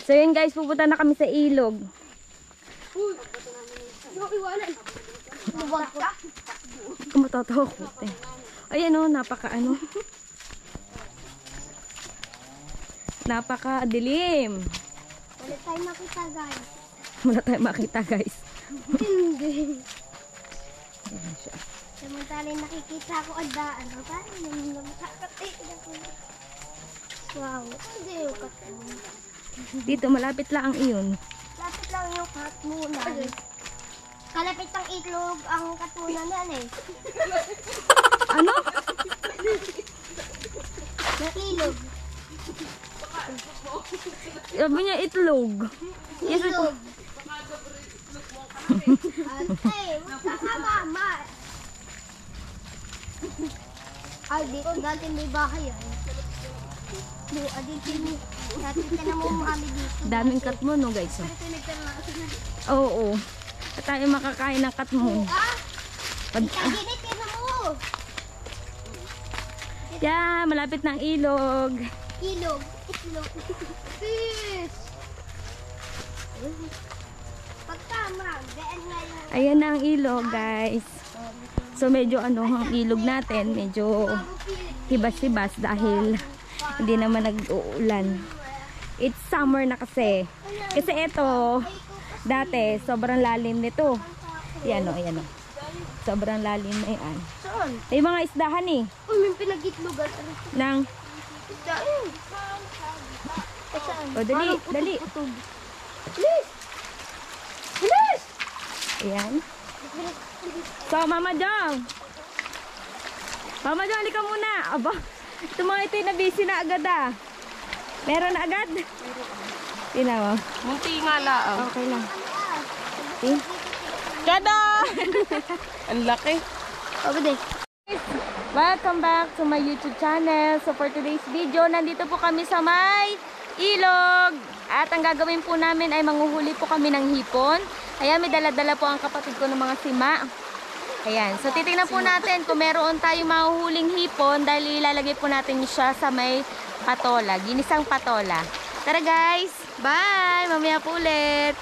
So yun guys, pupunta na kami sa ilog. Kumatatawa ko. Ayan o, napaka-dilim. Wala tayong makita guys. Wala tayong makita guys. Hindi. Ayan siya. Samantalang nakikita ko adaan. Wow. Hindi yung katulong. Dito, malapit lang ang iyon. Lapit lang yung katunan. Kalapit ang itlog ang katunan yan eh. Ano? Ng ilog. Sabi niya itlog. Ilog. Ay, magkakama. Ay, dito dati may bahay ay. Natin ka na mo kami dito. Daming katmo no guys. Oo. At tayo makakain ng katmo. Ginit na mo. Yeah, malapit ng ilog. Ilog. Itlog. Fish. Pagtama. Gaan nga yung... Ayan na ang ilog guys. So medyo ano ang ilog natin. Medyo hibas-hibas dahil hindi naman nag-uulan. It's summer na kasi. Kasi ito, dati sobrang lalim nito. Ayan o, ayan o. Sobrang lalim na yan. Saan? May mga isdahan eh. Uy, may pinag-itlogan. Nang, Saan? Saan? o dali, dali. Bilis! Bilis! Ayan. So, Mama Jong. Mama Jong, halika muna. Aba, ito mga ito na busy na agad ah. Meron na agad? Tinawa. Munti nga lang. Okay lang. See? Kada! Ang laki. Pabade. Welcome back to my YouTube channel. So for today's video, nandito po kami sa may ilog. At ang gagawin po namin ay manguhuli po kami ng hipon. Ayan, may dala-dala po ang kapatid ko ng mga sima. Ayan, so titingnan po natin kung meron tayong mahuhuling hipon dahil ilalagay po natin siya sa may patola, ginisang patola. Tara guys, bye! Mamaya po ulit.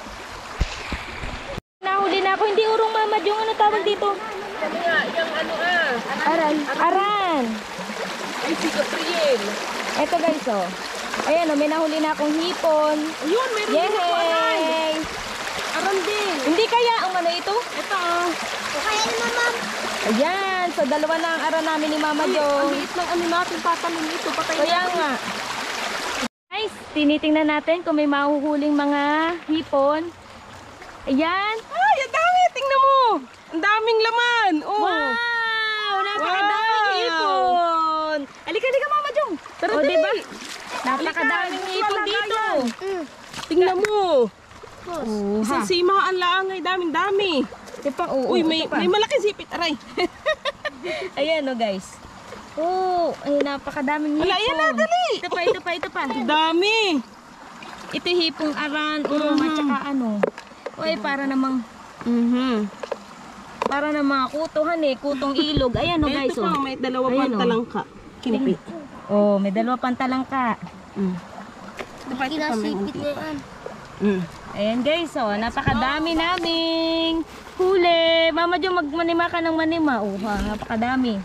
Nahuli na ako, hindi urong Mama Jong, ano tawag dito? Kami nga, yung ano Aran. Aran. Ay, si Gabriel. Eto guys, oh. Ayan, oh, may nahuli na akong hipon. Ayun, meron din ako aran. Yay! Aran din. Hindi kaya ang ano ito? Ito oh. Kaya naman, ma'am. Ayan, so dalawa na ang aran namin ni Mama Ang Jong. liit ng ano natin, patalon ito. Kaya nga. Guys, tinitingnan natin kung may mahuhuling mga hipon. Ayan. Ay, ang dami. Tingnan mo. Ang daming laman. Oh. Wow! Napakadaming Wow! hipon! Halika, halika Mama Jong! Tara, O, dali. diba? Napakadaming hipon dito! Tingnan mo. Oh, Sa ha? sima ang laangay, daming-dami. Ito pa, oo. Uy, may ito pa. malaking sipit. Aray. Ayan o guys. Oh, ay napakadaming hipon. Wala, yan na, dali. Ito pa, ito pa, ito pa. Dami. Ito hipong aran, urong at saka ano. Uy, para namang kutuhan eh, kutong ilog. Ayan o guys. Ito pa, may dalawa Ayan, pang oh. talangka. Kinipit. Oh, may dalawa pang talangka. Ito pa, ito pa, may Kinasipit unti. na yan. Ayan guys, oh, napakadami naming huli. Mama Jo, magmanima ka ng manima. Oh, ha, napakadami.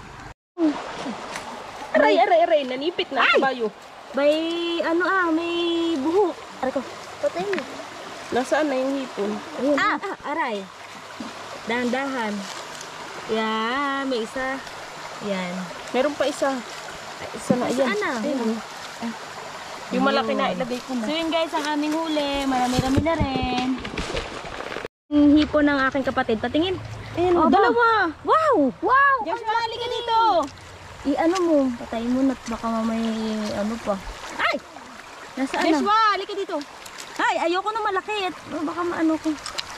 Aray, nanipit na sa bayo. May may buhok. Aray ko. Patay mo. Nasaan na yung hipon? Ayun. Aray. Dahan-dahan. Yan, may isa. Yan. Meron pa isa. Ay, isa na, ayan. Saan na? Ayun. Yung malaki na, ilagay ko na. So yun guys, ang aming huli. Marami-rami na rin. Yung hipon ng aking kapatid. Patingin. Ayun, Oh, dalawa. Wow! Wow! Joshua, halika dito. I-ano mo? Patayin mo na. Baka mamay ano pa. Ay! Nasaan na? Joshua, halika dito. Ay, ayoko na malaki. Baka maano ko.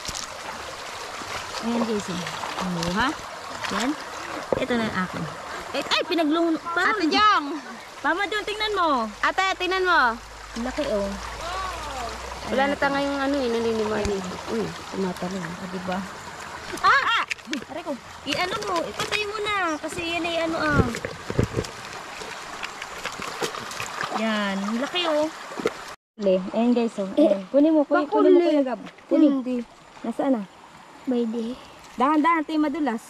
Ayan guys. Oh, ha? Yan. Ito na yung akin. Ay, pinaglung... Ate Jong. Mama Jong, tingnan mo. Ate, tingnan mo. Ang laki oh. Wala na tayo ngayong ano eh, naninima dito. Uy, tumatalon. Diba? Ah! Aray ko. I-ano mo. Ipatay mo na. Kasi yan ay ano Yan. Ang laki oh. Ayan guys, oh. Ayan. Kunin mo, kunin mo Kuya Gab. Kunin. Hindi. Nasaan na? Pwede. Dahan-dahan, tayo madulas.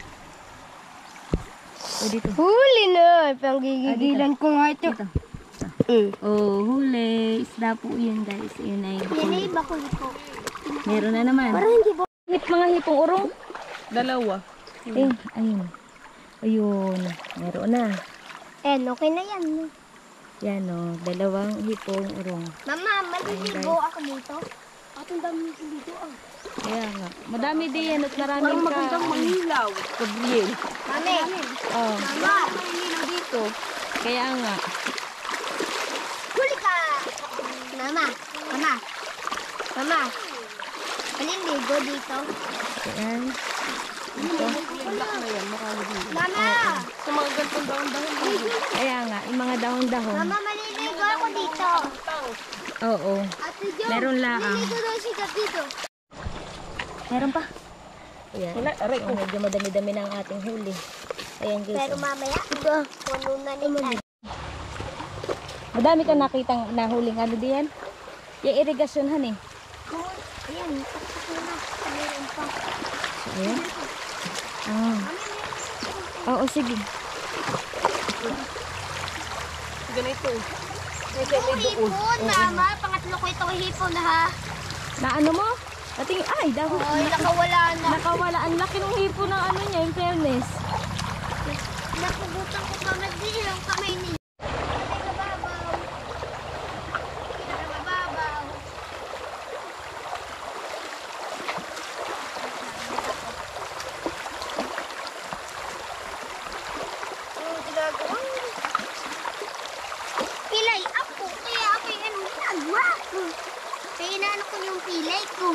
O dito. Huli na. Panggigigilan ko nga ito. Dito. Oh, huli. Isda po yun guys. Yun ay. Yan ay iba ko ito. Meron na naman. Parang hindi ba? Mga hipong urong. Dalawa. Ayun. Ayun. Meron na. Okay na yan. Yan o. Dalawang hipong urong. Mama, maliligo ako dito. At ang dami nito dito. Kaya nga. Madami din yan at maraming ka. mangilaw. Gabriel. Mami. Oh. Mama. Mangilaw dito. Kaya nga. Huli ka. Mama. Mama. Mama. Maliligo dito. Ayan. Mama. Sa mga gantong daon-daon. Kaya nga. Yung mga dahon-dahon. Mama, maliligo ako dito. Oo. Ate Jo, Meron lang. maliligo daw siya dito. Meron pa. Ayan. Aray Oh, medyo madami-dami na ang ating huli. Ayan guys. Pero mamaya, puno na nila. Madami kang nakitang nahuling ano diyan. Yung irigasyon han eh. Ayan, tapos na. Meron pa. Ayan. Ah. Oo, sige. Ganito. Hipon, mama. Pangatlo ko itong hipon, ha? Na ano mo? Ating, ay, dahon. Ay, nakawala na. Nakawala. Ang laki ng hipo ng ano niya, in fairness. Nakugutan ko pa yung kamay niya. Pinakababaw. Pinakababaw. Ginagawa. Pilay ako. Kaya ako yung anong ginagawa ko. Kaya inaano ko yung pilay ko.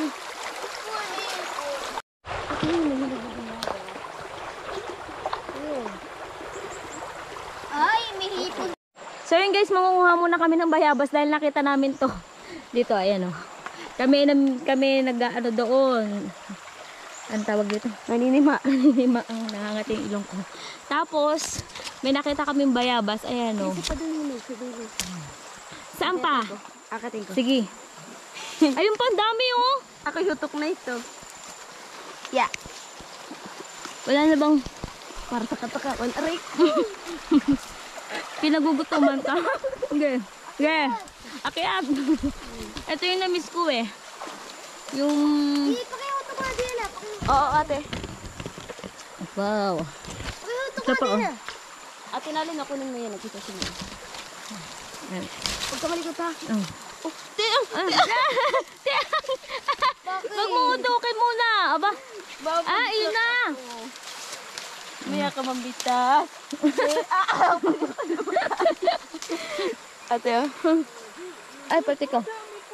Ay, may hipon. So yun guys, mangunguha muna kami ng bayabas dahil nakita namin to. Dito, ayan o. Kami nag-ano doon. Ang tawag dito? Naninima. Naninima ang nangangating ilong ko. Tapos, may nakita kaming bayabas. Ayan o. Saan pa? Akatin ko. Sige. Ayun pa, ang dami oh. Ako yutok na ito. Yeah. Wala na bang Para taka-taka. Aray. pinagugutuman ka? Okay. Okay. Akyat. Ito yung na-miss ko eh. Yung... Pakihuto ka din na. Oo, ate. Wow. Pakihuto Ito ka pa din oh. na. Ate Nalin, ako nung ngayon. Nakita siya niya. Ayan. Huwag ka malikot ha. Oh. Tiang! Wag mo utukin muna. Aba. Ah, yun na. Maya ka mambitas. Ate, oh. Ay, pati ka.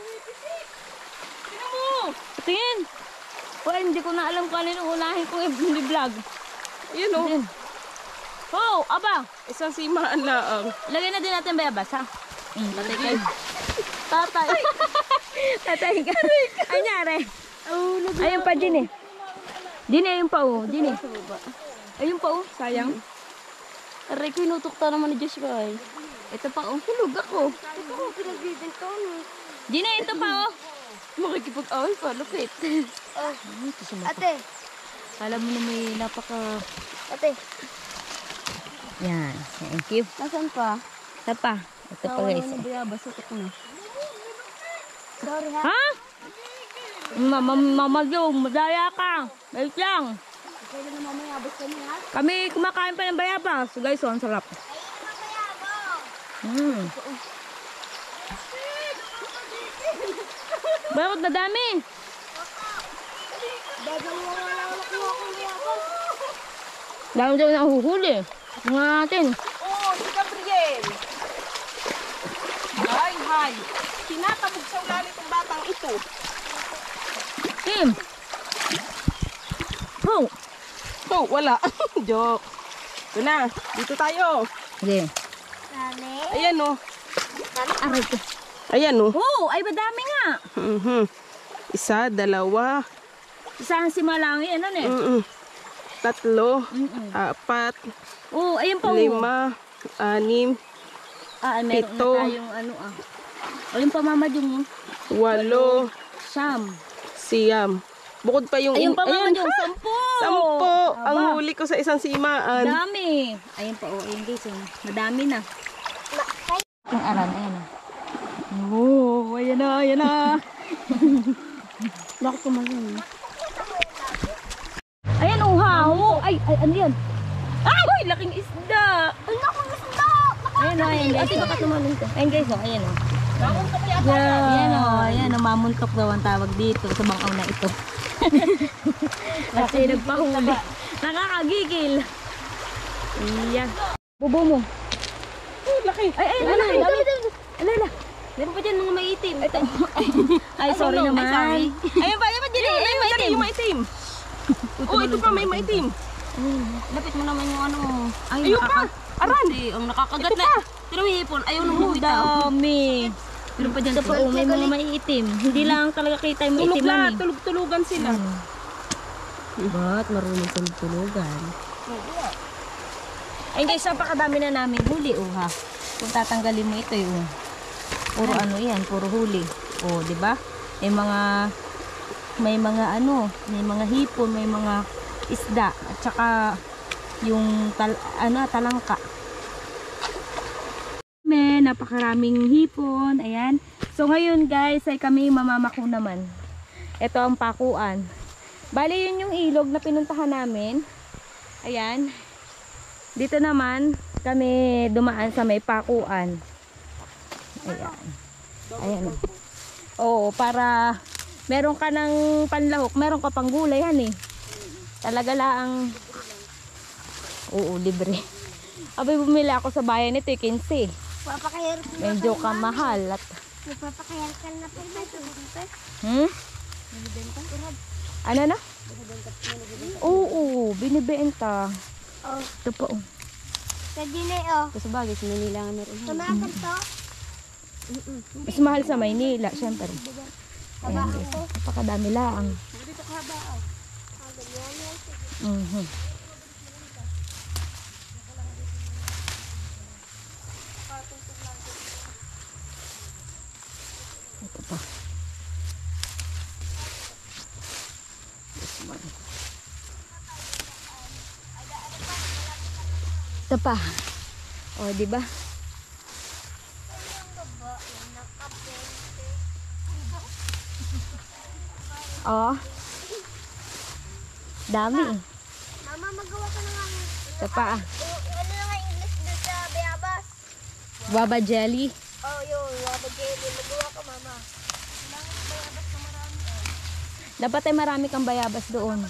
Tingin. Well, hindi ko na alam kung ano yung unahin kong i-vlog. Yun, oh. Ayan. Oh, aba. Isang simaan laang. Lagay na din natin bayabas, ha? Tatay kayo. Tatay. Tatay ka. Ay, nyari. Ayun pa, Jini. Jini, ayun pa, oh. Jini. Ayun pa, oh. Sayang. Aray ko, inutukta naman ni Joshua, eh. Ito pa, oh. Hulog ako. Ito ko pinagbibinto. Jini, ito pa, oh. Makikipag-away pa, lupit. Ate, Alam mo na may napaka... ate. Yan. Thank you. Nasaan pa? Ito pa. Ito pa, guys. Nawala na bayabas, utok na. Sorry ha. Ha? Mamayo, madaya ka. Wait lang. Kailan na mamayabas ka niya, ha? Kami kumakain pa ng bayabas. Guys, oh, ang sarap. Bakit na dami? Dami daw na huhuli. Mga natin. Oh, si Gabriel! Hay, hay! Tinatabog sa ulan itong batang ito. Tim. Oh. Oh, wala. Joke. Ito na. Dito tayo. Sige. Dami. Ayan, oh. Aray ko. Ayan, oh. Oh, ay madami nga. Isa, dalawa, Isahan si Malangi. Ano ne? tatlo, apat, Oh, ayun pa. Oh. 5, 6, Ah, meron Pito. na tayong ano ah. Ayun pa mama yung 8, Sam. siyam. Bukod pa yung... Ayun pa mama Ayan, yung ha? 10. 10. Ang Aba. huli ko sa isang simaan. Dami. Ayun pa, oh. Ayun guys, oh. Madami na. Yung aran, ayan na. Oh, ayan na, ayan na. Bakit kumain? Ayan, oh, haho. Ay, ano yan? Ay! Uy, laking isda. Ay, naku, isda! Ayan, oh, ayan guys. Ate, baka tumalon ka. Ayan guys, oh, ayan, oh. Ayan, oh, ayan, oh, mamuntok daw ang tawag dito sa bangaw na ito. Kasi nagpahuli. Nakakagigil. Iya. Bubo mo. Oh, laki. Ay, ay, Laki. Alala. Meron pa dyan mga maitim. Ay, sorry naman. Ay, sorry. Ayun pa, ayun pa, dili. Ayun, maitim. Yung maitim. Oh, ito pa may maitim. Lapit mo naman yung ano. Ay, Ayun pa. Aran. Ang nakakagat Ito na. pa. Pero may hipon. Ayaw nang Ang huwi tao. dami. Meron pa dyan. Ito pa, oh, may mga maiitim. Hindi lang talaga kita yung Tulog maitim, na. mami. Tulog-tulugan sila. Ba't marunong tulog-tulugan? Ay guys, napakadami na namin huli, oh ha. Kung tatanggalin mo ito, oh. Puro ano yan, puro huli. Oh, di ba? May mga ano, may mga hipon, may mga isda, at saka yung talangka. Napakaraming hipon, ayan. So ngayon guys, ay kami mamamako naman. Ito ang pakuan. Bali yun yung ilog na pinuntahan namin. Ayan. Dito naman kami dumaan sa may pakuan. Ayan. Ayan. Oo, para meron ka ng panlahok, meron ka pang gulay yan eh. Talaga lang. Oo, libre. Abay, bumili ako sa bayan nito, 15. Papakayar ko na. Medyo kamahal at Papakayar ka na po ba ito? ano na? Oo, binibenta. Oh, Ito pa oh. sa dinay oh. Kasi bagay, sa Manila nga meron. Tumakan to. Mas mahal sa Maynila, syempre. Ayan guys, napakadami lang. Ito pa. This one. Ito pa. O, di ba? Oh. Dami. Mama, magawa ka na nga. Ito pa. Ano na nga English doon sa bayabas? Baba jelly. Oh, yun. Wabag jelly. Magawa ka, mama. Bayabas na marami. Dapat ay marami kang bayabas doon.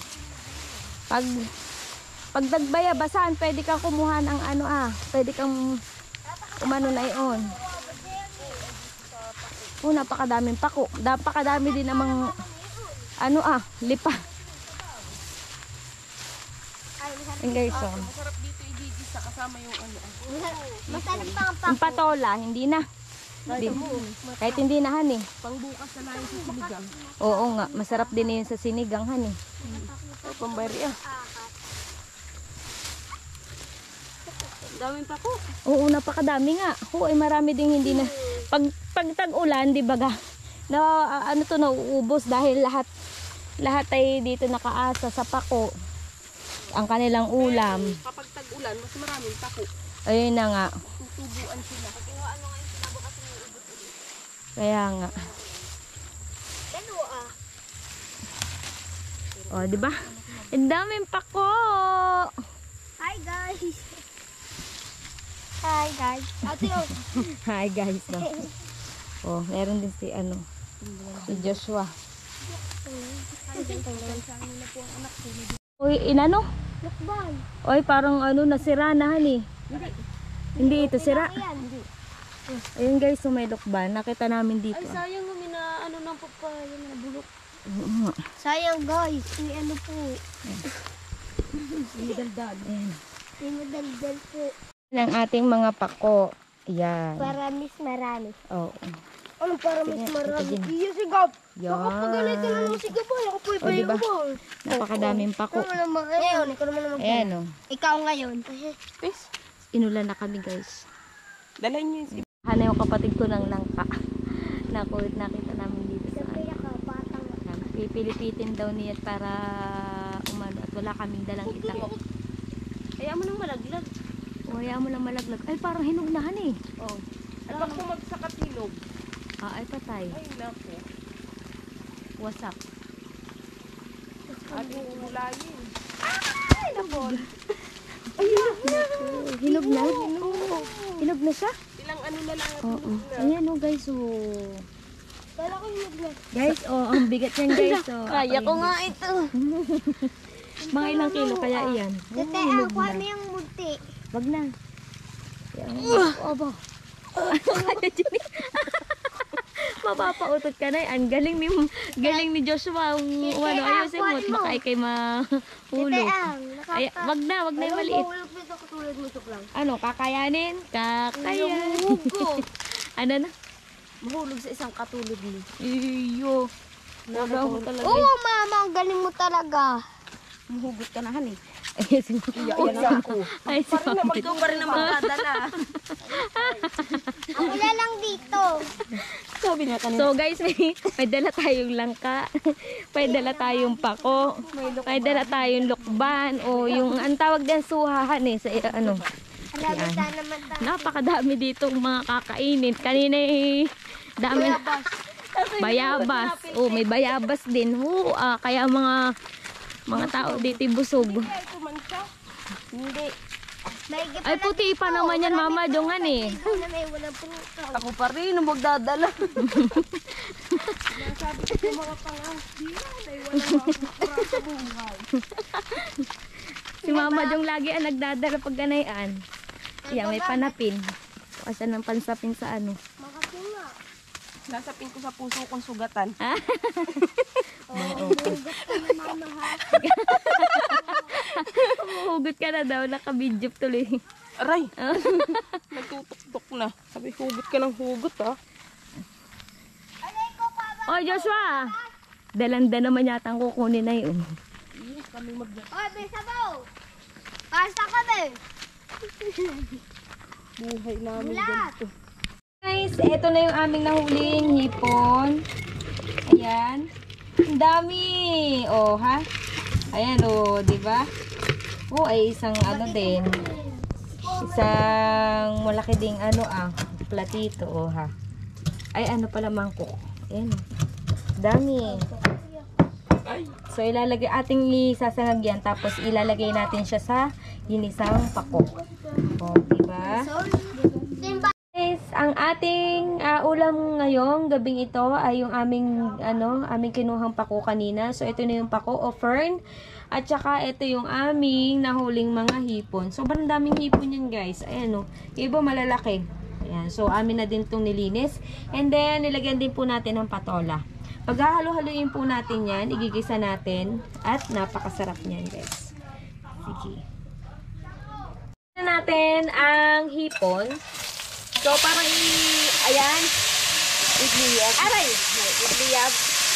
Pag nagbayabasan, pwede kang kumuha ng ano pwede kang umano na iyon. Oh, napakadaming pako. Napakadami din namang lipa. Ayan guys, oh. Masarap dito i-gigisa kasama yung ano. Masarap pa ang Yung patola, hindi na. Kahit hindi na han eh. Pangbukas na lang sa sinigang. Oo nga, masarap din yun sa sinigang han eh. O, pambari ah. Daming pa ko. Oo, napakadami nga. Oo, ay marami ding hindi na. Pag tag-ulan, di ba ga? Nauubos dahil lahat ay dito nakaasa sa pako. Ang kanilang ulam. Kapag tag-ulan, mas maraming pako. Ayun na nga. Tutubuan sila. Kaya nga. dalawa O, di ba? Ang daming pako. Hi, guys. Hi, guys. Ate, oh. Hi guys. No? Oh, meron din si si Joshua. Uy, inano? Lukban. Oy, parang nasira na han eh. Hindi ito sira. Ayan. Ayun guys, so may lukban. Nakita namin dito. Ay, sayang kami na ano ng papaya na bulok. Oo nga. Sayang, guys. May ano po. Ayan. May madaldal po. Ang ating mga pako. Ayan. Marami. Oo. Ano para mas Sige, marami? ito din. Iyo, sigap. Yan. Nakapagalitan na ng sigap. Ako po O, diba? Napakadaming pako. Ngayon, ikaw naman naman. Ayan o. Ikaw ngayon. Pes, Inulan na kami guys. dalhin niyo yung Hana yung kapatid ko ng langka. nakita namin dito sa Kaya ka, batang. pipilipitin daw niya para umano at wala kaming dalang itak. Kaya mo nang malaglag. O, hayaan mo lang malaglag. Ay, parang hinugnahan eh. Oh. Alam ko magsakatilog. Ay, patay. Ay, naku. Wasak. Ating umulayin. Hinog na? Hinog na siya? Ilang ano na lang at Oo. Ayan o guys, oh. Kala ko yung mag Guys, ang bigat yan guys, oh. Kaya ko nga ito. Mga ilang kilo kaya iyan? Tete, ang kuha mo yung munti. Wag na. Yan. Aba. Mapapautot ka na. Ang galing ni Joshua. Ano, ayusin mo. Baka ikay Tete, mahulog. Ay, wag na yung maliit. Mahulog nito katulad mo ito lang. Ano, kakayanin? Kakayanin. Ano na? Mahulog sa isang katulog ni. Iyo. Wala ko talaga. Oo, mama, ang galing mo talaga. Mahugot ka na, han eh. Ay, si Iyan ako. Ay, si Mami. Ikaw pa rin ang magdadala. Ako na lang dito. Sabi niya kanina. So guys, may dala tayong langka, may dala tayong pako, may dala tayong lukban, o yung ang tawag din suhahan eh, sa ano. Alabita naman tayo. Napakadami ditong mga kakainin. Kanina dami. Bayabas. Oh, may bayabas din. Kaya mga tao dito busog. Hindi. Maigi Ay, puti pa naman yan, mama, dungan eh. na may walang prutas. Ako pa rin ang magdadala. Si mama yung lagi ang nagdadala pag ganayan. Yan, may panapin. Kasi ng pansapin sa ano. Makasunga. Nasapin ko sa puso kong sugatan. Hugot ka na daw, nakabidyo tuloy. Aray! Nagtutok-tok na. Sabi, hugot ka ng hugot ah. Oh, Joshua! Dalanda naman yata ang kukunin na yun. Oy, Bisabaw! Pasta kami! Buhay namin Bulat! ganito. Guys, eto na yung aming nahuling hipon. Ayan. Ang dami! Oh, ha? Ayan, oh, di ba? Oh, ay isang ano din. Isang malaki ding ano platito, oh, ha? Ay, ano pala, mangkok. Ayan, oh. Dami. So, ilalagay ating isasangag yan. Tapos, ilalagay natin siya sa ginisang pako. Oh, diba? Guys, ang ating ulam ngayong gabing ito ay yung aming kinuhang pako kanina. So, ito na yung pako o fern. At saka, ito yung aming nahuling mga hipon. Sobrang daming hipon yan, guys. Ayan, oh. Yung iba malalaki. Ayan. So, amin na din itong nilinis. And then, nilagyan din po natin ng patola. Pag hahalo-haluin po natin yan, igigisa natin. At napakasarap niyan, guys. Sige. Natin ang hipon. So, parang ayan. Igliyab. Aray! Igliyab.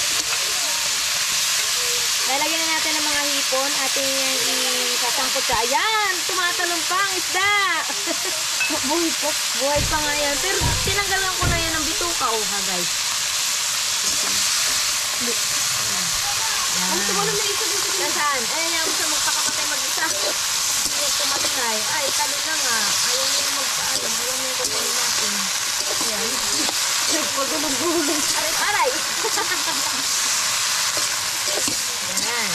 Lalagyan na natin ng mga hipon. Ating isasangkot sa. Ayan! Tumatalong pa ang isda! Buhay po. Buhay pa nga yan. Pero tinanggalan ko na yan ng bituka. Oh, ha, guys. Ano ito mo na may isa dito? Nasaan? Ayan yan. Gusto magpakapatay mag-isa. Hindi tumatay. Ay, talo na nga. Ayaw nyo magpaalam. Ayaw nyo kukunin natin. Ayan. Nagpagulog-gulog. Aray! Ayan.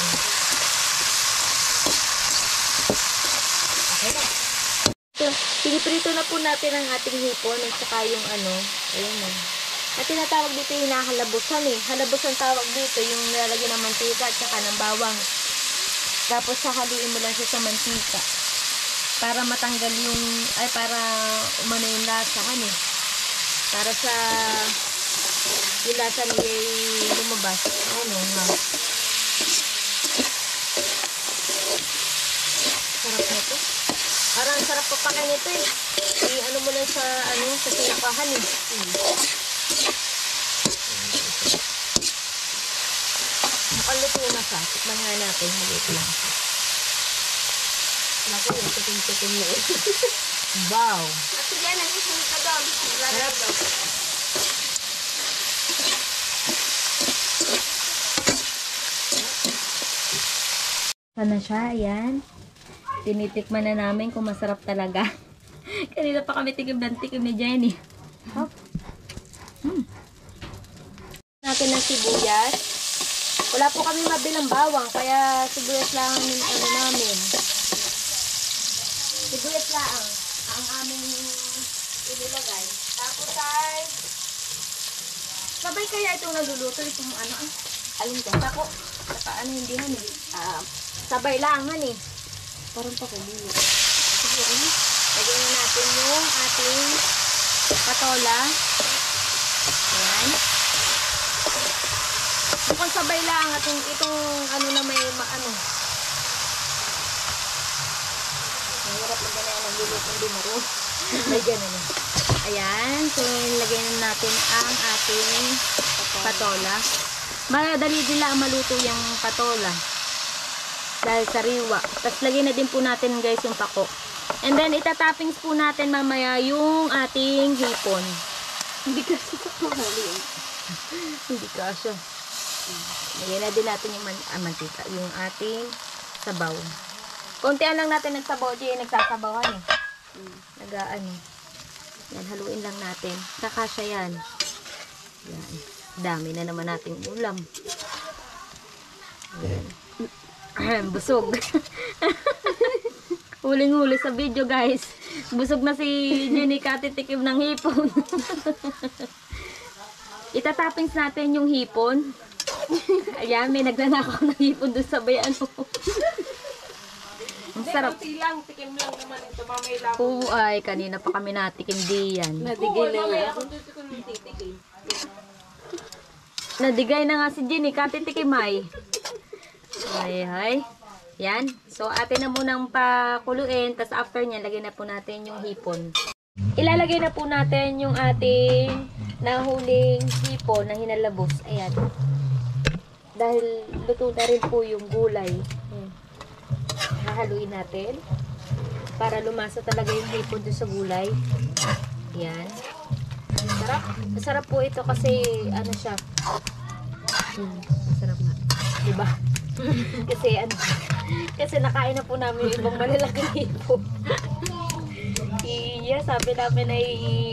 Okay na. So, piniprito na po natin ang ating hipon at saka yung ayun na. At tinatawag dito yung hinahalabusan eh. Halabos ang tawag dito, yung nilalagyan ng mantika at saka ng bawang. Tapos hahaluin mo lang siya sa mantika. Para matanggal yung, para umano yung lasa eh. Para sa yung lasa niya lumabas. Ano nga. Sarap na ito. Parang sarap papakan ito eh. I-ano mo lang sa, sa sinapahan eh. Mukhang luto na siya. Tikman nga natin. Maluto lang siya. Naku, yung tuting-tuting na ito. Wow! At yan, nagsisunod ka doon. Sarap. Sana siya, ayan. Tinitikman na namin kung masarap talaga. Kanina pa kami tikim ni Jenny. Hop. Natin ng sibuyas. Wala po kami mabilang bawang, kaya sibuyas lang ang ano namin. Sibuyas lang ang aming inilagay. Tapos ay sabay kaya itong naluluto, itong ano alin to? Tako. Saka ano hindi hani. Sabay lang hani. Parang pa kumili. Sige, ano? Lagyan na natin yung ating patola. Ayan. Mukhang sabay lang at itong ano na may ano. Mahirap na ganyan ang lulutong dinaro. May ganun. Ayan. So, lagyan na natin ang ating patola. Madali din lang maluto yung patola. Dahil sariwa. Tapos lagyan na din po natin guys yung pako. And then, itatoppings po natin mamaya yung ating hipon. Hindi kasi mahali yun. Hindi kasya. Lagyan na din natin yung mantika. Yung ating sabaw. Kontian lang natin nagsabaw. Nagsasabawan eh. Nagaan eh. Yan, haluin lang natin. Kakasya yan. Yan. Dami na naman nating ulam. Yan. Busog. Huling-huli sa video guys. Busog na si Jenny katitikim ng hipon. Itatoppings natin yung hipon. Ayan, may nagnanakaw ng hipon doon sa bayan mo. Ang sarap. Lang, tikim lang naman ito. Mamay lang. Oo, ay, kanina pa kami natikim diyan. Nadigil na nga. Ako dito ko nung titikim. Nadigay na nga si Jenny, katitikim ay. Ay. Yan. So, atin na munang pakuluin. Tapos after nyan, lagyan na po natin yung hipon. Ilalagay na po natin yung ating nahuling hipon na hinalabos. Ayan. Dahil luto na rin po yung gulay. Hahaluin natin. Para lumasa talaga yung hipon doon sa gulay. Ayan. Masarap. Masarap po ito kasi ano siya. Masarap nga. Diba? Kasi nakain na po namin yung ibang malalaking hipon. Sabi namin ay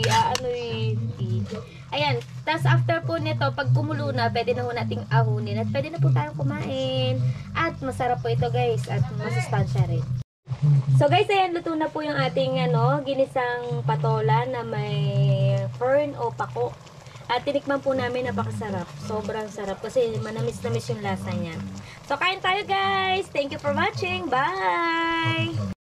ayan, tas after po nito, pag kumulo na, pwede na po nating ahunin at pwede na po tayong kumain. At masarap po ito guys, at masustansya rin. So guys, ayan, luto na po yung ating ginisang patola na may fern o pako. At tinikman po namin, napakasarap. Sobrang sarap kasi manamis-namis yung lasa niya. So kain tayo guys! Thank you for watching! Bye!